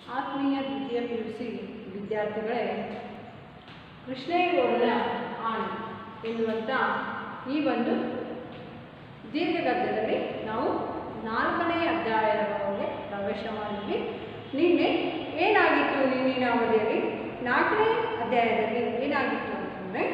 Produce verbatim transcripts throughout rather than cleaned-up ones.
ಆತ್ಮೀಯ ದ್ವಿತೀಯ P U C ವಿದ್ಯಾರ್ಥಿಗಳೇ, ಕೃಷ್ಣೇಗೌಡರ ಆಣ್ ಎನ್ನುವಂಥ ಈ ಒಂದು ದೀರ್ಘಗದ್ಯದಲ್ಲಿ ನಾವು ನಾಲ್ಕನೇ ಅಧ್ಯಾಯದವರೆಗೆ ಪ್ರವೇಶ ಮಾಡಿದ್ವಿ. ನಿನ್ನೆ ಏನಾಗಿತ್ತು, ನಿನ್ನಿನ ಅವಧಿಯಲ್ಲಿ ನಾಲ್ಕನೇ ಅಧ್ಯಾಯದಲ್ಲಿ ಏನಾಗಿತ್ತು ಅಂತಂದರೆ,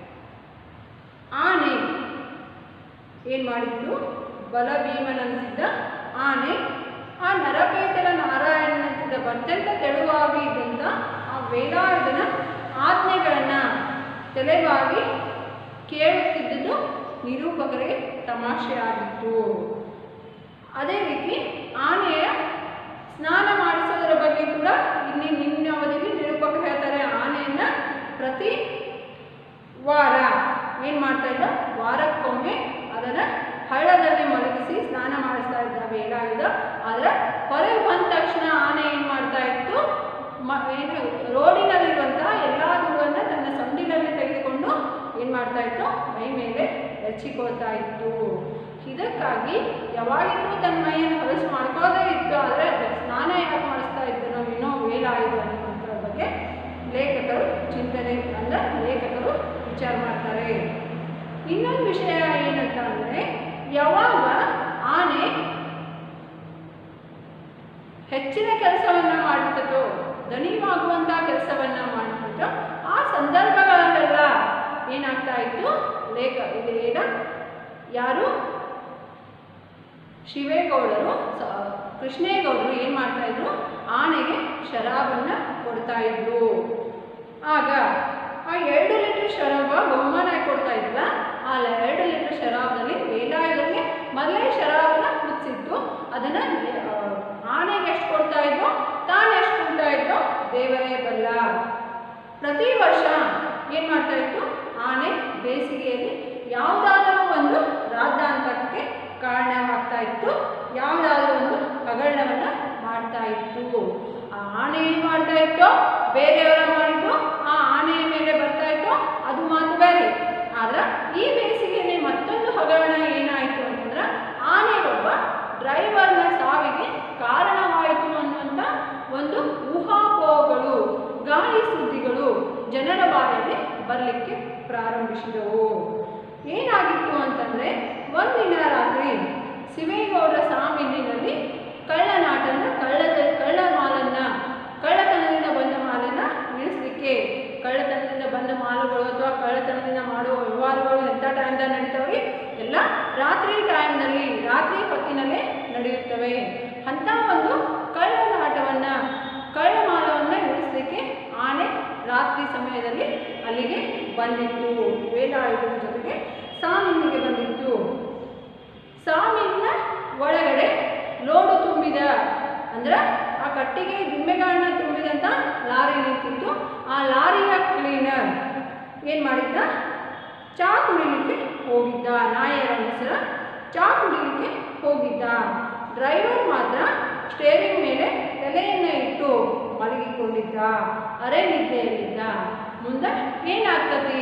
ಆನೆ ಏನು ಮಾಡಿತ್ತು, ಬಲಭೀಮನಂತಿದ್ದ ಆನೆ ಆ ನರಪೇತಲ ನಾರಾಯಣನಂತಿದ್ದ ಅತ್ಯಂತ ತೆಳುವಾಗಿ ಇದ್ದಂಥ ಆ ವೇಲಾಯುಧನ ಆಜ್ಞೆಗಳನ್ನು ತಲೆಬಾಗಿ ಕೇಳುತ್ತಿದ್ದುದು ನಿರೂಪಕರಿಗೆ ತಮಾಷೆಯಾಗಿತ್ತು. ಅದೇ ರೀತಿ ಆನೆಯ ಸ್ನಾನ ಮಾಡಿಸೋದರ ಬಗ್ಗೆ ಕೂಡ ಇಲ್ಲಿ ನಿನ್ನ ಅವಧಿಯಲ್ಲಿ ನಿರೂಪಕರು ಹೇಳ್ತಾರೆ. ಆನೆಯನ್ನು ಪ್ರತಿ ವಾರ ಏನು ಮಾಡ್ತಾ ಇದ್ದ, ವಾರಕ್ಕೊಮ್ಮೆ ಅದನ್ನು ಹಳ್ಳದಲ್ಲಿ ಮಲಗಿಸಿ ಸ್ನಾನ ಮಾಡಿಸ್ತಾ ಇದ್ದ ವೇಲಾಯುಧ. ಆದರೆ ಹೊರಗೆ ಬಂದ ತಕ್ಷಣ ಆನೆ ಏನು ಮಾಡ್ತಾ ಇತ್ತು, ಮ ಏನು ರೋಡಿನಲ್ಲಿರುವಂಥ ಎಲ್ಲ ಧೂಳನ್ನು ತನ್ನ ಸೊಂಡಿಲಲ್ಲಿ ತೆಗೆದುಕೊಂಡು ಏನು ಮಾಡ್ತಾ ಇತ್ತು, ಮೈ ಮೇಲೆ ಎರಚಿಕೊಳ್ತಾ ಇತ್ತು. ಇದಕ್ಕಾಗಿ ಯಾವಾಗಿದ್ರೂ ತನ್ನ ಮೈಯನ್ನು ಹೊಲಸು ಮಾಡ್ಕೋದೇ ಇತ್ತು. ಆದರೆ ಸ್ನಾನ ಯಾಕೆ ಮಾಡಿಸ್ತಾ ಇದ್ದನೋ ಏನೋ ವೇಲಾಯುಧ ಅನ್ನುವಂಥದ್ರ ಬಗ್ಗೆ ಲೇಖಕರು ಚಿಂತನೆ ಅಂದರೆ ಲೇಖಕರು ವಿಚಾರ ಮಾಡ್ತಾರೆ. ಇನ್ನೊಂದು ವಿಷಯ ಏನಂತ ಅಂದರೆ, ಯಾವಾಗ ಆನೆ ಹೆಚ್ಚಿನ ಕೆಲಸವನ್ನು ಮಾಡುತ್ತೋ, ದಣಿವಾಗುವಂಥ ಕೆಲಸವನ್ನು ಮಾಡುತ್ತೋ, ಆ ಸಂದರ್ಭಗಳಲ್ಲೆಲ್ಲ ಏನಾಗ್ತಾ ಇತ್ತು, ಲೇಖ ಇದೇನ ಯಾರು ಶಿವೇಗೌಡರು ಕೃಷ್ಣೇಗೌಡರು ಏನು ಮಾಡ್ತಾಯಿದ್ರು, ಆನೆಗೆ ಶರಾಬನ್ನು ಕೊಡ್ತಾ ಇದ್ರು. ಆಗ ಆ ಎರಡು ಲೀಟರ್ ಶರಾಬ ಬಹುಮಾನ ಕೊಡ್ತಾ ಇದ್ರಲ್ಲ, ಆ ಎರಡು ಲೀಟರ್ ಶರಾಬದಲ್ಲಿ ವೇಲಾಯುಧನಿಗೆ ಮೊದಲೇ ಶರಾಬನ್ನ ಕುದಿಸಿತ್ತು. ಅದನ್ನು ಆನೆಗೆ ಎಷ್ಟು ಕೊಡ್ತಾ ಇದ್ವು, ತಾನು ಎಷ್ಟು ಕೊಡ್ತಾ ಇದ್ವು, ದೇವರೇ ಬಲ್ಲ. ಪ್ರತಿ ವರ್ಷ ಏನು ಮಾಡ್ತಾ ಇತ್ತು, ಆನೆ ಬೇಸಿಗೆಯಲ್ಲಿ ಯಾವುದಾದರೂ ಒಂದು ರಾದ್ದಾಂತಕ್ಕೆ ಕಾರಣವಾಗ್ತಾ ಇತ್ತು, ಯಾವುದಾದ್ರೂ ಒಂದು ಹಗರಣವನ್ನು ಮಾಡ್ತಾ ಇತ್ತು. ಆ ಆನೆ ಏನು ಮಾಡ್ತಾ ಇತ್ತು, ಬೇರೆಯವರ ಮಾಡಿದ್ದು ಆ ಆನೆಯ ಮೇಲೆ ಬರ್ತಾ ಇತ್ತು, ಅದು ಮಾತು ಬೇರೆ. ಆದ್ರೆ ಈ ಬೇಸಿಗೆಯಲ್ಲಿ ಮತ್ತೊಂದು ಹಗರಣ ಏನಾಯಿತು ಅಂತಂದ್ರೆ, ಆನೆಗೊಬ್ಬ ಡ್ರೈವರ್ನ ಸಾವಿಗೆ ಕಾರಣವಾಯಿತು ಅನ್ನುವಂಥ ಒಂದು ಊಹಾಪೋಹಗಳು, ಗಾಳಿ ಸುದ್ದಿಗಳು ಜನರ ಬಾಯಲ್ಲಿ ಬರಲಿಕ್ಕೆ ಪ್ರಾರಂಭಿಸಿದವು. ಏನಾಗಿತ್ತು ಅಂತಂದರೆ, ಒಂದಿನ ರಾತ್ರಿ ಶಿವೇಗೌಡರ ಸಾಮಿಲಿನಲ್ಲಿ ಕಳ್ಳನಾಟನ ಕಳ್ಳದ ಕಳ್ಳ ಮಾಲನ್ನು ಕಳ್ಳತನದಿಂದ ಬಂದ ಮಾಲನ್ನು ಇಳಿಸ್ಲಿಕ್ಕೆ, ಕಳ್ಳತನದಿಂದ ಬಂದ ಮಾಲುಗಳು ಅಥವಾ ಕಳ್ಳತನದಿಂದ ಮಾಡುವ ವ್ಯವಹಾರಗಳು ಎಂಥ ಟೈಮ್ದಾಗ ನಡೀತವೆ, ಎಲ್ಲ ರಾತ್ರಿ ಟೈಮ್ನಲ್ಲಿ ರಾತ್ರಿ ಹೊತ್ತಿನಲ್ಲೇ ನಡೆಯುತ್ತವೆ. ಅಂಥ ಒಂದು ಕಳ್ಳನಾಟವನ್ನು ಕಳ್ಳ ಮಾಲವನ್ನು ಇಳಿಸಲಿಕ್ಕೆ ಆನೆ ರಾತ್ರಿ ಸಮಯದಲ್ಲಿ ಅಲ್ಲಿಗೆ ಬಂದಿತ್ತು. ವೇಲಾಯುಧನ ಜೊತೆಗೆ ಸಾಮಿನಿಗೆ ಬಂದಿತ್ತು. ಸಾಮಿನ ಒಳಗಡೆ ಲೋಡು ತುಂಬಿದ ಅಂದ್ರೆ ಆ ಕಟ್ಟಿಗೆ ದಿಮ್ಮೆಗಳನ್ನ ತುಂಬಿದಂಥ ಲಾರಿ ನಿಂತಿತ್ತು. ಆ ಲಾರಿಯ ಕ್ಲೀನರ್ ಏನು ಮಾಡಿದ್ದ, ಚಾ ಕುಡಿಲಿಕ್ಕೆ ಹೋಗಿದ್ದ. ನಾಯರ ಹೆಸರ ಚಾ ಕುಡಿಲಿಕ್ಕೆ ಹೋಗಿದ್ದ. ಡ್ರೈವರ್ ಮಾತ್ರ ಸ್ಟೇರಿಂಗ್ ಮೇಲೆ ತಲೆಯನ್ನು ಇಟ್ಟು ಮಲಗಿಕೊಂಡಿದ್ದ, ಅರೆ ನಿದ್ದೆಯಲ್ಲಿದ್ದ. ಮುಂದೆ ಏನಾಗ್ತತಿ,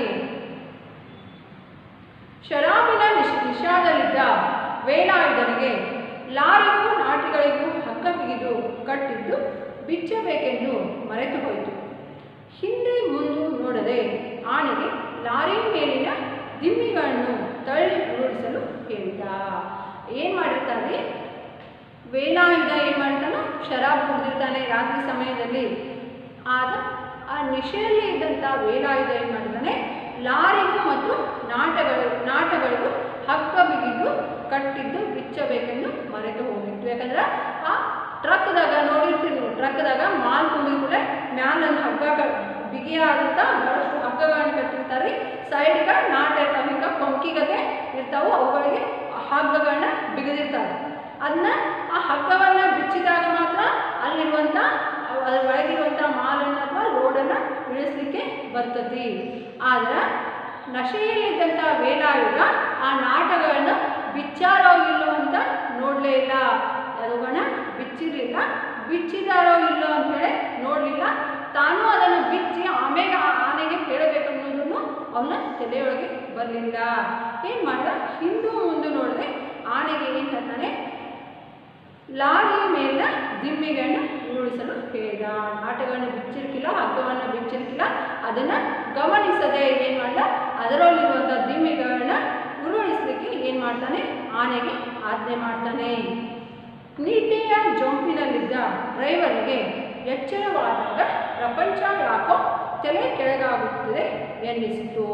ಶರಾಬಿನ ನಿಶ್ ನಿಷಾದಲ್ಲಿದ್ದ ವೇಲಾಯುಧನಿಗೆ ಲಾರಿಗೂ ನಾಟಿಗಳಿಗೂ ಹಗ್ಗ ಬಿಗಿದು ಕಟ್ಟಿದ್ದು ಬಿಚ್ಚಬೇಕೆಂದು ಮರೆತು ಹೋಯಿತು. ಹಿಂದೆ ಮುಂದೆ ನೋಡದೆ ಆನೆಗೆ ಲಾರಿ ಮೇಲಿನ ದಿಮ್ಮಿಗಳನ್ನು ತಳ್ಳಿ ಓಡಿಸಲು ಹೇಳಿದ. ಏನು ಮಾಡಿರ್ತಾರೆ, ವೇಲಾಯುಧ ಏನು ಮಾಡ್ತಾನೋ, ಶರಾಬ್ ಕುಡಿದಿರ್ತಾನೆ ರಾತ್ರಿ ಸಮಯದಲ್ಲಿ. ಆದ ಆ ನಿಶೆಯಲ್ಲಿ ಇದ್ದಂಥ ವೇಲಾಯುಧ ಏನು ಮಾಡ್ತಾನೆ, ಲಾರಿಗೂ ಮತ್ತು ನಾಟಗಳು ನಾಟಗಳಿಗೂ ಹಗ್ಗ ಬಿಗಿದು ಕಟ್ಟಿದ್ದು ಬಿಚ್ಚಬೇಕೆಂದು ಮರೆತು ಹೋಗಿತ್ತು. ಯಾಕಂದ್ರೆ ಆ ಟ್ರಕ್ದಾಗ ನೋಡಿರ್ತೀವಿ, ಟ್ರಕ್ದಾಗ ಮಾಲ್ ತುಂಬಿದ ಕೂಡ ಮ್ಯಾಲೊಂದು ಹಗ್ಗ ಬಿಗಿಯಾದಂಥ ಬಹಳಷ್ಟು ಹಗ್ಗಗಳನ್ನು ಕಟ್ಟಿರ್ತಾರೆ. ಸೈಡ್ಗೆ ನಾಟ ಇರ್ತಾವೆ, ಹಿಂಗೆ ಕೊಂಕಿಗತೆ ಇರ್ತಾವೆ, ಅವುಗಳಿಗೆ ಹಗ್ಗಗಳನ್ನ ಬಿಗಿದಿರ್ತಾರೆ. ಅದನ್ನ ಆ ಹಗ್ಗವನ್ನು ಬಿಚ್ಚಿದಾಗ ಮಾತ್ರ ಅಲ್ಲಿರುವಂಥ ಅದರ ಒಳಗಿರುವಂಥ ಮಾಲನ್ನು ಅಥವಾ ಲೋಡನ್ನು ಇಳಿಸ್ಲಿಕ್ಕೆ ಬರ್ತದೆ. ಆದರೆ ನಶೆಯಲ್ಲಿದ್ದಂಥ ವೇಲಾಯುಧ ಆ ನಾಟಗಳನ್ನು ಬಿಚ್ಚಾರೋ ಇಲ್ಲೋ ಅಂತ ನೋಡಲೇ ಇಲ್ಲ. ಅವುಗಳನ್ನ ಬಿಚ್ಚಿರಲಿಲ್ಲ. ಬಿಚ್ಚಿದಾರೋ ಇಲ್ಲೋ ಅಂಥೇಳಿ ನೋಡಲಿಲ್ಲ. ತಾನು ಅದನ್ನು ಬಿಚ್ಚಿ ಆಮೇಲೆ ಆ ಆನೆಗೆ ಹೇಳಬೇಕು ಅನ್ನೋದನ್ನು ಅವನ ತಲೆಯೊಳಗೆ ಬರಲಿಲ್ಲ. ಏನು ಮಾಡಿದ, ಹಿಂದೂ ಮುಂದೆ ನೋಡಿದ್ರೆ ಆನೆಗೆ ಏನು ಹೇಳ್ತಾನೆ, ಲಾರಿಯ ಮೇಲಿನ ದಿಮ್ಮಿಗಳನ್ನು ಉರುಳಿಸಲು ಹೇಳಿದ. ನಾಟಗಳನ್ನು ಬಿಚ್ಚಿರ್ಕಿಲ್ಲ, ಹಗ್ಗವನ್ನು ಬಿಚ್ಚಿರ್ಕಿಲ್ಲ, ಅದನ್ನು ಗಮನಿಸದೆ ಏನು ಮಾಡಲ್ಲ, ಅದರಲ್ಲಿರುವಂಥ ದಿಮ್ಮಿಗಳನ್ನ ಉರುಳಿಸಲಿಕ್ಕೆ ಏನು ಮಾಡ್ತಾನೆ, ಆನೆಗೆ ಆಜ್ಞೆ ಮಾಡ್ತಾನೆ. ನಿದ್ದೆಯ ಜೊಂಪಿನಲ್ಲಿದ್ದ ಡ್ರೈವರ್ಗೆ ಎಚ್ಚರವಾದಾಗ ಪ್ರಪಂಚ ಯಾಕೋ ತಲೆ ಕೆಳಗಾಗುತ್ತದೆ ಎನ್ನಿಸಿತು.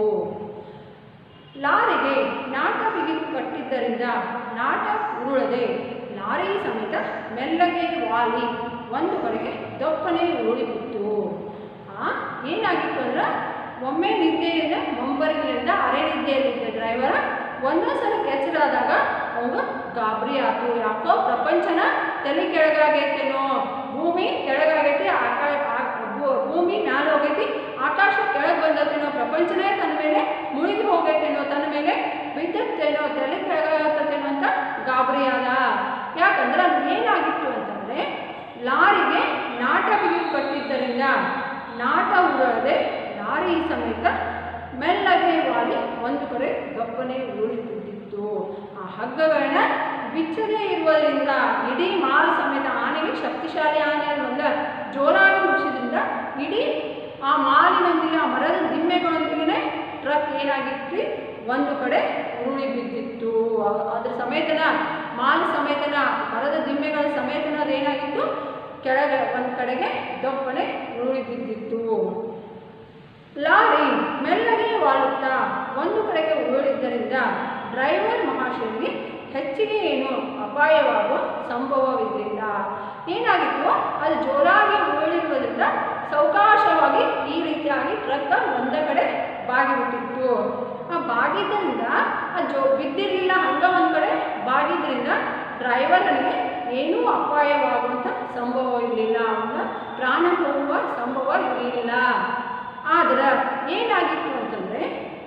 ಲಾರಿಗೆ ನಾಟ ಬಿಗಿದು ಕಟ್ಟಿದ್ದರಿಂದ ನಾಟ ಉರುಳದೆ ಲಾರಿ ಸಮೇತ ಮೆಲ್ಲಗೆ ವಾಲಿ ಒಂದು ಕಡೆಗೆ ದೊಪ್ಪನೆ ಉರುಳಿಬಿಟ್ಟು. ಆ ಏನಾಗಿತ್ತು ಅಂದ್ರೆ, ಒಮ್ಮೆ ನಿದ್ದೆಯಿಂದ ಮುಂಬರಿನಿಂದ ಅರೆ ನಿದ್ದೆಯಲ್ಲಿದ್ದ ಡ್ರೈವರ್ ಒಂದೊಂದು ಸಲ ಕೆಚ್ಚರಾದಾಗ ಅವನು ಗಾಬರಿ ಆಯ್ತು. ಯಾಕೋ ಪ್ರಪಂಚನ ತಲೆ ಕೆಳಗಾಗೈತೇನೋ, ಭೂಮಿ ಕೆಳಗಾಗೈತಿ, ಆಕಾ ಭೂಮಿ ಮ್ಯಾಲೆ ಹೋಗೈತಿ, ಆಕಾಶ ಕೆಳಗೆ ಬಂದತೇನೋ, ಪ್ರಪಂಚನೇ ತನ್ನ ಮೇಲೆ ಮುಳುಗಿ ಹೋಗೈತೇನೋ, ತನ್ನ ಮೇಲೆ ಬಿದ್ದತ್ತೇನೋ, ತಲೆ ಕೆಳಗಾಗತ್ತೇನೋ ಅಂತ ಗಾಬರಿ ಆದ. ಯಾಕಂದ್ರೆ ಅದು ಏನಾಗಿತ್ತು ಅಂತಂದರೆ, ಲಾರಿಗೆ ನಾಟ ಬಿಗಿ ಕಟ್ಟಿದ್ದರಿಂದ ನಾಟ ಉರುಳದೆ ಲಾರಿ ಸಮೇತ ಮೆಲ್ಲಗೆ ವಾಲಿ ಒಂದು ಕಡೆ ದಪ್ಪನೆ ಉರುಳಿಬಿಟ್ಟಿತ್ತು. ಆ ಹಗ್ಗಗಳನ್ನ ಬಿಚ್ಚದೇ ಇರುವುದರಿಂದ ಇಡೀ ಮಾಲ್ ಸಮೇತ ಆನೆಗೆ ಶಕ್ತಿಶಾಲಿ ಆನೆ ಅನ್ನೋದ ಜೋರಾಗಿ ಮುಗಿಸಿದ್ರಿಂದ ಇಡೀ ಆ ಮಾಲಿನೊಂದಿಗೆ ಆ ಮರದ ದಿಮ್ಮೆಗಳೊಂದಿಗೆ ಟ್ರಕ್ ಏನಾಗಿತ್ತು, ಒಂದು ಕಡೆ ಉರುಳಿ ಬಿದ್ದಿತ್ತು. ಅದ್ರ ಸಮೇತನ ಮಾಲ್ ಸಮೇತನ ಮರದ ದಿಮ್ಮೆಗಳ ಸಮೇತನ ಅದೇನಾಗಿತ್ತು, ಕೆಳಗೆ ಒಂದು ಕಡೆಗೆ ದಪ್ಪನೆ ಉರುಳಿ ಬಿದ್ದಿತ್ತು. ಲಾರಿ ಮೆಲ್ಲಗೆ ವಾಲುತ್ತಾ ಒಂದು ಕಡೆಗೆ ಉರುಳಿದ್ದರಿಂದ ಡ್ರೈವರ್ ಮಹಾಶಯನಿಗೆ ಹೆಚ್ಚಿಗೆ ಏನು ಅಪಾಯವಾಗುವ ಸಂಭವವಿರಲಿಲ್ಲ. ಏನಾಗಿತ್ತು, ಅದು ಜೋರಾಗಿ ಉರುಳಿರುವುದರಿಂದ ಸಾವಕಾಶವಾಗಿ ಈ ರೀತಿಯಾಗಿ ಟ್ರಕ್ ಒಂದೇ ಕಡೆ ಬಾಗಿಬಿಟ್ಟಿತ್ತು. ಆ ಬಾಗಿದ್ದರಿಂದ ಆ ಜೋ ಬಿದ್ದಿರಲಿಲ್ಲ, ಹಂಗ ಒಂದು ಕಡೆ ಬಾಗಿದ್ರಿಂದ ಡ್ರೈವರನಿಗೆ ಏನೂ ಅಪಾಯವಾಗುವಂಥ ಸಂಭವ ಇರಲಿಲ್ಲ, ಅವನ ಪ್ರಾಣ ಹೋಗುವ ಸಂಭವ ಇರಲಿಲ್ಲ. ಆದರೆ ಏನಾಗಿತ್ತು ಅಂತಂದರೆ,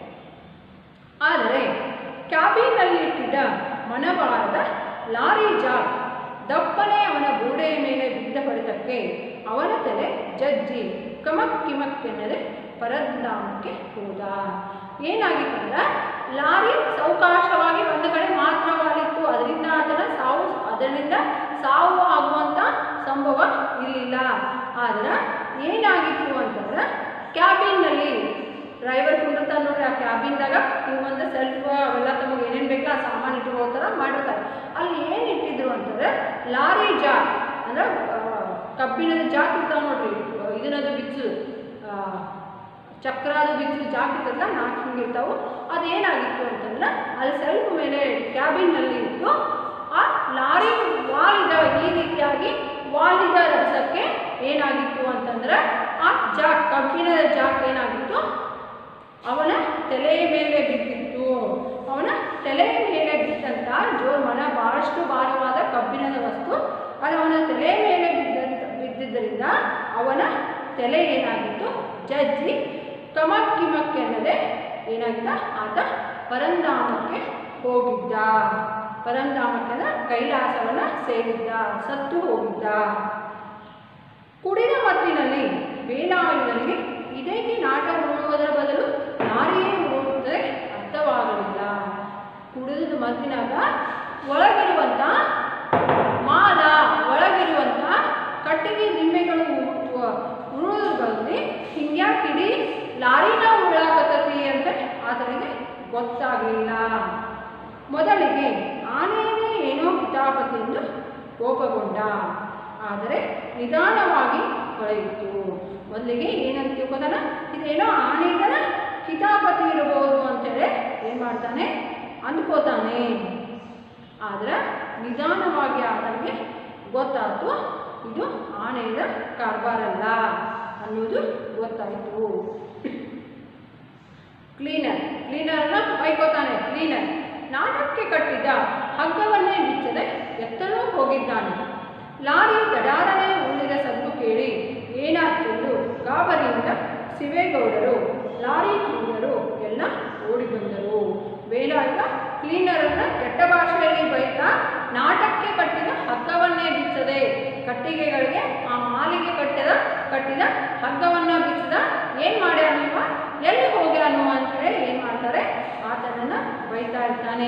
ಆದರೆ ಕ್ಯಾಬಿನಲ್ಲಿ ಇಟ್ಟಿದ್ದ ಮನಬಾರದ ಲಾರಿ ಜಾಕ್ ದಪ್ಪನೆ ಅವನ ಗೋಡೆಯ ಮೇಲೆ ಬಿದ್ದ ಹೊಡೆತಕ್ಕೆ ಅವನ ತಲೆ ಜಜ್ಜಿ ಕಮಕ್ ಕಿಮಕ್ ಎನ್ನದೆ ಪರಧಾಮಕ್ಕೆ ಹೋದ. ಏನಾಗಿತ್ತಂದ್ರೆ, ಲಾರಿ ಸಾವಕಾಶವಾಗಿ ಒಂದು ಕಡೆ ಮಾತ್ರವಾಗಿತ್ತು, ಅದರಿಂದ ಆತನ ಸಾವು ಅದರಿಂದ ಸಾವು ಆಗುವಂಥ ಸಂಭವ ಇರಲಿಲ್ಲ. ಆದರೆ ಏನಾಗಿತ್ತು ಅಂತಂದ್ರೆ, ಕ್ಯಾಬಿನ್ನಲ್ಲಿ ಡ್ರೈವರ್ ಕುಂಡಿರ್ತಾನೆ ನೋಡ್ರಿ, ಆ ಕ್ಯಾಬಿನ್ದಾಗ ಹಿಂಗೊಂದು ಸೆಲ್ಫ್ ಅವೆಲ್ಲ ತಮಗೆ ಏನೇನು ಬೇಕಲ್ಲ ಆ ಸಾಮಾನು ಇಟ್ಕೊಳ್ತಾರ ಮಾಡಿರ್ತಾರೆ. ಅಲ್ಲಿ ಏನು ಇಟ್ಟಿದ್ರು ಅಂತಂದರೆ, ಲಾರಿ ಜಾಕ್ ಅಂದ್ರೆ ಕಬ್ಬಿಣದ ಜಾಕ್ ಇರ್ತಾವೆ ನೋಡ್ರಿ, ಇದನ್ನದು ಬಿಚ್ಚು ಚಕ್ರದ ಬಿಚ್ಚು ಜಾಕ್ ಇರ್ತದಲ್ಲ, ನಾಲ್ಕು ಹಿಂಗಿರ್ತಾವೆ. ಅದೇನಾಗಿತ್ತು ಅಂತಂದ್ರೆ, ಅಲ್ಲಿ ಸೆಲ್ಫ್ ಮೇಲೆ ಕ್ಯಾಬಿನ್ನಲ್ಲಿ ಇತ್ತು. ಆ ಲಾರಿ ವಾಲಿದ ಈ ರೀತಿಯಾಗಿ ವಾಲಿದ ರಭಸಕ್ಕೆ ಏನಾಗಿತ್ತು ಅಂತಂದ್ರೆ, ಆ ಜಾಕ್ ಕಬ್ಬಿಣದ ಜಾಕ್ ಏನಾಗಿತ್ತು, ಅವನ ತಲೆಯ ಮೇಲೆ ಬಿದ್ದಿತ್ತು. ಅವನ ತಲೆಯ ಮೇಲೆ ಬಿದ್ದಂಥ ಜೋರ್ ಮನ ಭಾಳಷ್ಟು ಭಾರವಾದ ಕಬ್ಬಿಣದ ವಸ್ತು ಅದು ಅವನ ತಲೆಯ ಮೇಲೆ ಬಿದ್ದಂತ ಬಿದ್ದಿದ್ದರಿಂದ ಅವನ ತಲೆ ಏನಾಗಿತ್ತು, ಜಜ್ಜಿ ಕಮಕ್ ಕಿಮಕ್ ಎನ್ನದೆ ಏನಾಗಿದ್ದ, ಆತ ಪರಂಧಾಮಕ್ಕೆ ಹೋಗಿದ್ದ. ಪರಂಧಾಮಕ್ಕೆ ಕೈಲಾಸವನ್ನು ಸೇರಿದ್ದ, ಸತ್ತು ಹೋಗಿದ್ದ. ಕುಡಿದ ಮತ್ತಿನಲ್ಲಿ ವೇಲಾಯುಧನಿಗೆ ಇದಕ್ಕೆ ನಾಟ ನೋಡುವುದರ ಬದಲು ಲಾರಿಯೇ ನೋಡುತ್ತದೆ ಅರ್ಥವಾಗಲಿಲ್ಲ. ಕುಡಿದ ಮತ್ತಿನಾಗ ಒಳಗಿರುವಂಥ ಮಾಲ, ಒಳಗಿರುವಂಥ ಕಟ್ಟಿಗೆ ದಿಮ್ಮೆಗಳು ಉರುಳೋದ್ರಲ್ಲಿ ಹಿಂಗ್ಯಾಕಿಡೀ ಲಾರಿನ ಉರುಳಾಕತ್ತತಿ ಅಂತ ಆತನಿಗೆ ಗೊತ್ತಾಗಲಿಲ್ಲ. ಮೊದಲಿಗೆ ಆನೆಯೇ ಏನೋ ಕಿತಾಪತಿ ಎಂದು ಕೋಪಗೊಂಡ, ಆದರೆ ನಿಧಾನವಾಗಿ ಹೊಳೆಯಿತು. ಮೊದಲಿಗೆ ಏನಂತ ತಿಳ್ಕೊತಾನ, ಇದೇನೋ ಆನೆಗಳ ಕಿತಾಪತಿ ಇರಬಹುದು ಅಂತೇಳಿ ಏನು ಮಾಡ್ತಾನೆ, ಅಂದ್ಕೋತಾನೆ. ಆದರೆ ನಿಧಾನವಾಗಿ ಆತನಿಗೆ ಗೊತ್ತಾಯ್ತು, ಇದು ಆನೆಯ ಕಾರ್ಬಾರಲ್ಲ ಅನ್ನೋದು ಗೊತ್ತಾಯಿತು. ಕ್ಲೀನರ್ ಕ್ಲೀನರ್ನ ಬೈಕೋತಾನೆ. ಕ್ಲೀನರ್ ನಾಟಕ್ಕೆ ಕಟ್ಟಿದ್ದ ಹಗ್ಗವನ್ನೇ ಬಿಚ್ಚದೆ ಎತ್ತಲೂ ಹೋಗಿದ್ದಾನೆ. ಲಾರಿ ದಡಾರನೆ ಉಳಿದ ಸದ್ದು ಕೇಳಿ ಏನಾಯ್ತೆಂದು ಗಾಬರಿಯಿಂದ ಶಿವೇಗೌಡರು, ಲಾರಿ ಕ್ಲೀನರು ಎಲ್ಲ ಓಡಿ ಬಂದರು. ವೇಲಾಯುಧ ಕ್ಲೀನರನ್ನು ಕೆಟ್ಟ ಭಾಷೆಯಲ್ಲಿ ಬೈತಾ, ನಾಟಕ್ಕೆ ಕಟ್ಟಿದ ಹಗ್ಗವನ್ನೇ ಬಿಚ್ಚದೆ, ಕಟ್ಟಿಗೆಗಳಿಗೆ ಆ ಮಾಲಿಗೆ ಕಟ್ಟಿದ ಕಟ್ಟಿದ ಹಗ್ಗವನ್ನು ಬಿಚ್ಚದ ಏನು ಮಾಡ್ಯಾರ ನೀವು, ಎಲ್ಲಿ ಹೋಗ್ಯಾನು ಅಂತೇಳಿ ಏನು ಮಾಡ್ತಾರೆ, ಆತನನ್ನು ಬೈತಾ ಇರ್ತಾನೆ.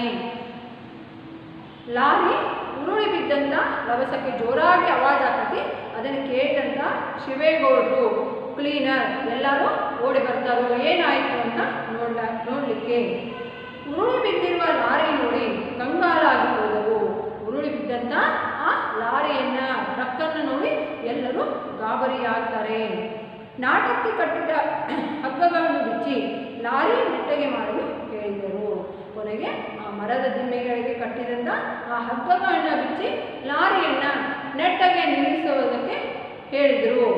ಲಾರಿ ಉರುಳಿ ಬಿದ್ದಂಥ ರಭಸಕ್ಕೆ ಜೋರಾಗಿ ಆವಾಜ್ ಆಗ್ತತಿ. ಅದನ್ನು ಕೇ ಶಿವೇಗೌಡರು, ಕ್ಲೀನರ್ ಎಲ್ಲರೂ ಓಡಿ ಬರ್ತಾರೋ ಏನಾಯಿತು ಅಂತ ನೋಡ್ಲ ನೋಡಲಿಕ್ಕೆ. ಉರುಳಿ ಬಿದ್ದಿರುವ ಲಾರಿ ನೋಡಿ ಕಂಗಾಲಾಗಿ ಹೋದವು. ಉರುಳಿ ಬಿದ್ದಂಥ ಆ ಲಾರಿಯನ್ನ ಟ್ರಕ್ಕನ್ನು ನೋಡಿ ಎಲ್ಲರೂ ಗಾಬರಿಯಾಗ್ತಾರೆ. ನಾಟಕಕ್ಕೆ ಕಟ್ಟಿದ ಹಗ್ಗಗಳನ್ನು ಬಿಚ್ಚಿ ಲಾರಿ ನೆಟ್ಟಗೆ ಮಾಡಲು ಹೇಳಿದರು. ಕೊನೆಗೆ ಆ ಮರದ ದಿಮ್ಮೆಗಳಿಗೆ ಕಟ್ಟಿದಂಥ ಆ ಹಗ್ಗಗಳನ್ನ ಬಿಚ್ಚಿ ಲಾರಿಯನ್ನು ನೆಟ್ಟಗೆ ನಿಲ್ಲಿಸುವುದಕ್ಕೆ ಹೇಳಿದರು.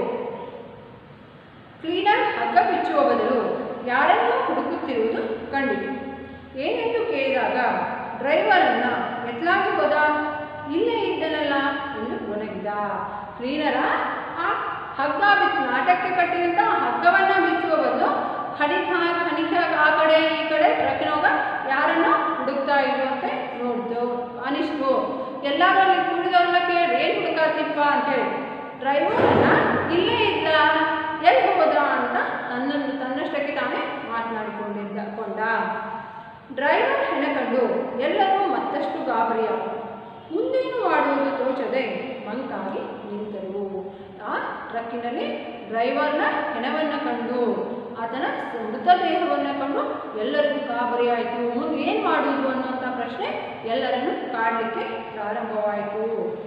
ಕ್ಲೀನರ್ ಹಗ್ಗ ಬಿಚ್ಚುವ ಬದಲು ಯಾರನ್ನೂ ಹುಡುಕುತ್ತಿರುವುದು ಕಂಡಿತು. ಏನೆಂದು ಕೇಳಿದಾಗ ಡ್ರೈವರನ್ನ ಎತ್ತಲಾಗಿ ಹೋದ, ಇಲ್ಲೇ ಇದ್ದನಲ್ಲ ಎಂದು ಗೊಣಗಿದ. ಕ್ಲೀನರ ಆ ಹಗ್ಗ ಬಿಚ್ಚು ನಾಟಕಕ್ಕೆ ಕಟ್ಟಿದಂಥ ಹಗ್ಗವನ್ನು ಬಿಚ್ಚುವ ಬದಲು ಹನಿಕ ಹನಿಕ ಆ ಕಡೆ ಈ ಕಡೆ ಟ್ರಕ್ಕಿನೋಗ ಯಾರನ್ನು ಹುಡುಕ್ತಾ ಇರುವಂತೆ ನೋಡ್ದು ಅನಿಸ್ತು. ಎಲ್ಲರೂ ಅಲ್ಲಿ ಕೂಡಿದವರೆಲ್ಲ ಕೇಳಿ ಏನು ಹುಡುಕಾತಿಪ್ಪ ಅಂತೇಳಿ ಡ್ರೈವರನ್ನ ಇಲ್ಲೇ ಇದ್ದ, ಎಲ್ಲಿ ಹೋದ ಅಂತ ತನ್ನನ್ನು ತನ್ನಷ್ಟಕ್ಕೆ ತಾನೇ ಮಾತನಾಡಿಕೊಂಡಿದ್ದ ಕೊಂಡ. ಡ್ರೈವರ್ ಹೆಣ ಕಂಡು ಎಲ್ಲರೂ ಮತ್ತಷ್ಟು ಗಾಬರಿಯಾದರು. ಮುಂದೇನು ಮಾಡುವುದು ತೋಚದೆ ಮಂಕಾಗಿ ನಿಂತರು. ಆ ಟ್ರಕ್ಕಿನಲ್ಲಿ ಡ್ರೈವರ್ನ ಹೆಣವನ್ನು ಕಂಡು ಆತನ ಮೃತದೇಹವನ್ನು ಕಂಡು ಎಲ್ಲರಿಗೂ ಗಾಬರಿಯಾಯಿತು. ಮುಂದೆ ಏನು ಮಾಡುವುದು ಅನ್ನುವಂಥ ಪ್ರಶ್ನೆ ಎಲ್ಲರನ್ನು ಕಾಡಲಿಕ್ಕೆ ಪ್ರಾರಂಭವಾಯಿತು.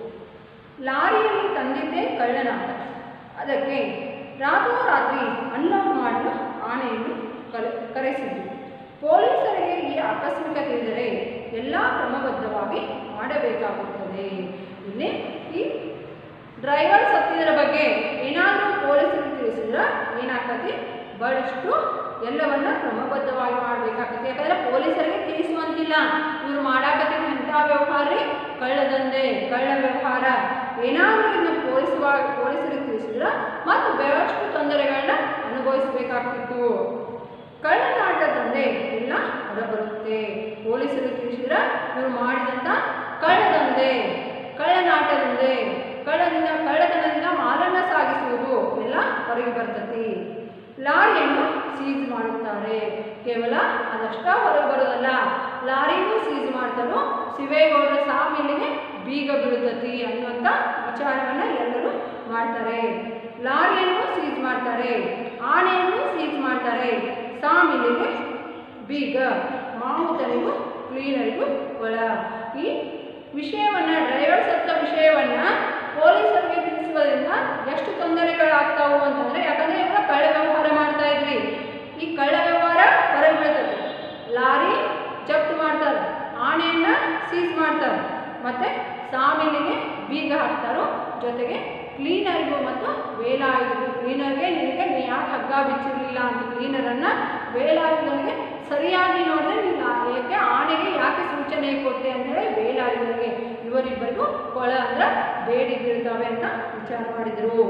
ಲಾರಿಯಲ್ಲಿ ತಂದಿದ್ದೇ ಕಳ್ಳನಾಟ. ಅದಕ್ಕೆ ರಾತ್ರೋರಾತ್ರಿ ಅನ್ಲೋಡ್ ಮಾಡಲು ಆನೆಯನ್ನು ಕರೆ ಕರೆಸಿದ್ದು. ಪೊಲೀಸರಿಗೆ ಈ ಆಕಸ್ಮಿಕ ತಿಳಿದರೆ ಎಲ್ಲ ಕ್ರಮಬದ್ಧವಾಗಿ ಮಾಡಬೇಕಾಗುತ್ತದೆ. ಇಲ್ಲಿ ಈ ಡ್ರೈವರ್ ಸತ್ತಿದರ ಬಗ್ಗೆ ಏನಾದರೂ ಪೊಲೀಸರಿಗೆ ತಿಳಿಸಿದ್ರೆ ಏನಾಗ್ತದೆ, ಬಹಳಷ್ಟು ಎಲ್ಲವನ್ನ ಕ್ರಮಬದ್ಧವಾಗಿ ಮಾಡಬೇಕಾಗ್ತದೆ. ಯಾಕಂದರೆ ಪೊಲೀಸರಿಗೆ ತಿಳಿಸುವಂತಿಲ್ಲ, ಇವರು ಮಾಡಾಕತ್ತಿದ ಎಂಥ ವ್ಯವಹಾರ ರೀ, ಕಳ್ಳದಂದೆ ಕಳ್ಳ ವ್ಯವಹಾರ. ಏನಾದರೂ ಇದನ್ನು ಪೊಲೀಸುವ ಪೊಲೀಸರಿಗೆ ತಿಳಿಸಿದ್ರೆ ಮತ್ತು ಬಹಳಷ್ಟು ತೊಂದರೆಗಳನ್ನ ಅನುಭವಿಸಬೇಕಾಗ್ತಿತ್ತು. ಕಳ್ಳನಾಟ ದಂಧೆ ಎಲ್ಲ ಹೊರಬರುತ್ತೆ. ಪೊಲೀಸರು ತಿಳಿಸಿದ್ರೆ ಇವರು ಮಾಡಿದಂಥ ಕಳ್ಳದಂಧೆ, ಕಳ್ಳನಾಟದಂಧೆ, ಕಳ್ಳದಿಂದ ಕಳ್ಳತನದಿಂದ ಮಾಲನ್ನು ಸಾಗಿಸುವುದು ಎಲ್ಲ ಹೊರಗೆ ಬರ್ತತಿ. ಲಾರಿಯನ್ನು ಸೀಜ್ ಮಾಡುತ್ತಾರೆ. ಕೇವಲ ಅದಷ್ಟ ಹೊರಗೆ ಬರೋದಲ್ಲ, ಲಾರಿನೂ ಸೀಜ್ ಮಾಡ್ತಾರೋ ಶಿವೇಗೌಡರ ಸಾಮಿಲಿಗೆ ಬೀಗ ಬೀಳುತ್ತತಿ ಅನ್ನುವಂಥ ವಿಚಾರವನ್ನು ಎಲ್ಲರೂ ಮಾಡ್ತಾರೆ. ಲಾರಿಯನ್ನು ಸೀಜ್ ಮಾಡ್ತಾರೆ, ಆನೆಯನ್ನು ಸೀಜ್ ಮಾಡ್ತಾರೆ, ಸಾಮಿಲಿಗೆ ಬೀಗ, ಮಾವುತನಿಗೂ ಕ್ಲೀನರಿಗೂ ಒಳ. ಈ ವಿಷಯವನ್ನು ಡ್ರೈವರ್ ಸತ್ತ ವಿಷಯವನ್ನು ಪೊಲೀಸರಿಗೆ ತಿಳಿಸುವುದರಿಂದ ಎಷ್ಟು ತೊಂದರೆಗಳಾಗ್ತಾವು ಅಂತಂದರೆ, ಯಾಕಂದರೆ ಇವಾಗ ಕಳ್ಳ ವ್ಯವಹಾರ ಮಾಡ್ತಾ ಇದ್ವಿ, ಈ ಕಳ್ಳ ವ್ಯವಹಾರ ಹೊರಗೆ ಬೀಳ್ತದೆ. ಲಾರಿ ಜಪ್ತು ಮಾಡ್ತಾರೆ, ಆನೆಯನ್ನು ಸೀಸ್ ಮಾಡ್ತಾರೆ, ಮತ್ತು ಸಾಮಿಲಿಗೆ ಬೀಗ ಹಾಕ್ತಾರೋ. ಜೊತೆಗೆ ಕ್ಲೀನರ್ಗೂ ಮತ್ತು ವೇಲಾಯುಧರು, ಕ್ಲೀನರ್ಗೆ ನಿನಗೆ ನೀ ಯಾಕೆ ಹಗ್ಗ ಬಿಚ್ಚಿರಲಿಲ್ಲ ಅಂತ ಕ್ಲೀನರನ್ನು ವೇಲಾಯುಧನಿಗೆ ಸರಿಯಾಗಿ ನೋಡಿದ್ರೆ ನೀನು ಏಕೆ ಆನೆಗೆ ಯಾಕೆ ಸೂಚನೆ ಕೊಟ್ಟೆ ಅಂತೇಳಿ ವೇಲಾಯುಧನಿಗೆ ಇವರಿಬ್ಬರಿಗೂ ಕೊಳ ಅಂದ್ರೆ ಬೇಡಿ ಬೀಳ್ತವೆ ಅಂತ ವಿಚಾರ ಮಾಡಿದರು.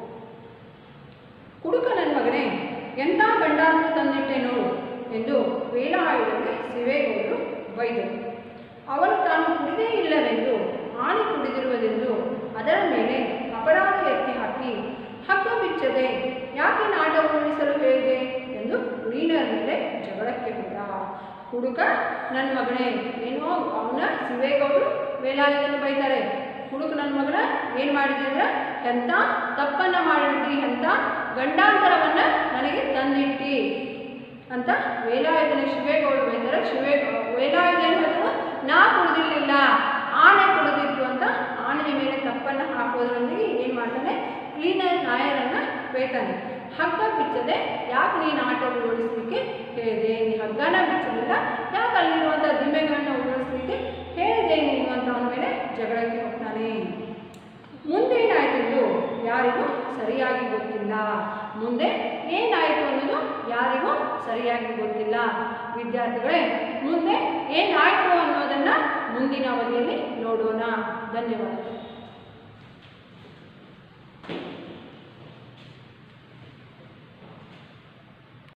ಕುಡುಕ ನನ್ನ ಮಗನೇ, ಎಂಥ ಗಂಡಾಂತರ ತಂದಿಟ್ಟೆ ನೋಡು ಎಂದು ವೇಲಾಯುಧನಿಗೆ ಶಿವೇಗೌಡರು ಬೈದರು. ಅವನು ತಾನು ಕುಡಿದೇ ಇಲ್ಲವೆಂದು, ಆನೆ ಕುಡಿದಿರುವುದೆಂದು ಅದರ ಮೇಲೆ ಅಪರಾಧ ಎತ್ತಿ ಹಾಕಿ ಹಗ್ಗ ಬಿಚ್ಚದೆ ಯಾಕೆ ನಾಟ ಉರುಳಿಸಲು ಹೇಳಿದೆ ಎಂದು ಕ್ಲೀನರ್ ಮೇಲೆ ಜಗಳಕ್ಕೆ ಹೋದ. ಹುಡುಗ ನನ್ನ ಮಗನೇ, ಏನೋ ಅವನ ಶಿವೇಗೌಡರು ವೇಲಾಯುಧನ ಬೈತಾರೆ. ಹುಡುಗ ನನ್ನ ಮಗನ ಏನು ಮಾಡಿದೆ ಅಂದರೆ ಎಂಥ ತಪ್ಪನ್ನು ಮಾಡಿಬಿಟ್ಟಿ, ಎಂಥ ಗಂಡಾಂತರವನ್ನು ನನಗೆ ತಂದಿಟ್ಟಿ ಅಂತ ವೇಲಾಯುಧನ ಶಿವೇಗೌಡರು ಬೈತಾರೆ. ಶಿವೇ ವೇಲಾಯುಧನ ಹೇಳಿದ್ರು ನಾ ಕುಡಿದಿರಲಿಲ್ಲ, ಆನೆ ಕುಡಿದಿತ್ತು ಅಂತ ಆನೆಯ ಮೇಲೆ ತಪ್ಪನ್ನು ಹಾಕೋದ್ರೊಂದಿಗೆ ಏನು ಮಾಡ್ತಾನೆ, ಕ್ಲೀನರ್ ನಾಯರನ್ನು ಬೈತಾನೆ. ಹಗ್ಗ ಬಿಚ್ಚದೆ ಯಾಕೆ ನೀನು ಆಟ ಉರುಳಿಸ್ಲಿಕ್ಕೆ ಹೇಳಿದೆ, ನೀ ಹಗ್ಗನ ಬಿಚ್ಚಲಿಲ್ಲ, ಯಾಕೆ ಅಲ್ಲಿರುವಂಥ ದಿಮ್ಮೆಗಳನ್ನು ಉರುಳಿಸ್ಲಿಕ್ಕೆ ಹೇಳಿದೆ ನೀನು ಅಂತ ಅವನ ಮೇಲೆ ಜಗಳಕ್ಕೆ ಹೋಗ್ತಾನೆ. ಮುಂದೇನಾಯಿತು ಯಾರಿಗೂ ಸರಿಯಾಗಿ ಗೊತ್ತಿಲ್ಲ. ಮುಂದೆ ಏನಾಯಿತು ಅನ್ನೋದು ಯಾರಿಗೂ ಸರಿಯಾಗಿ ಗೊತ್ತಿಲ್ಲ. ವಿದ್ಯಾರ್ಥಿಗಳೇ, ಮುಂದೆ ಏನಾಯಿತು ಅನ್ನೋದನ್ನು ಮುಂದಿನ ಅವಧಿಯಲ್ಲಿ ನೋಡೋಣ. ಧನ್ಯವಾದ.